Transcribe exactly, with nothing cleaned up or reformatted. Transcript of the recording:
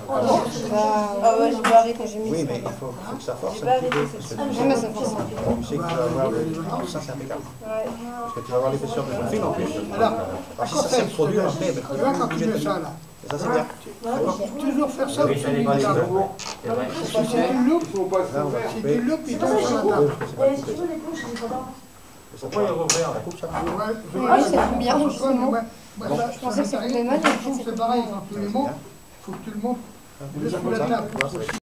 Ah ouais, j'ai pas arrêté, j'ai mis Oui, ça. mais il faut, faut que ça force J'ai un pas petit peu. arrêté Parce cette que tu Jamais sais, ça force. tu sais que tu vas avoir le... Ah, ça, c'est impeccable. Ouais. Parce que tu vas avoir l'épaisseur de ton fil en plus. Alors, Alors, si ça s'est produit après, ben, tu vas continuer ça là. ça c'est bien. Toujours faire ça. Oui, ça dépend des secours. C'est vrai. Si tu loupes, Là, on va si couper. tu loupes, il tombe sur la Oui, table. parce que c'est pas coupé. Pourquoi il rouvrir là? Ça coupe ça. Oui, c'est trop bien, justement. Moi, ça, Je pensais que ça coupait mal, je mais trouve c'est que c'est pareil, quand tu les montes, il faut que tu le montes Ça, juste comme sous la ça, table. tu vois, ça va être-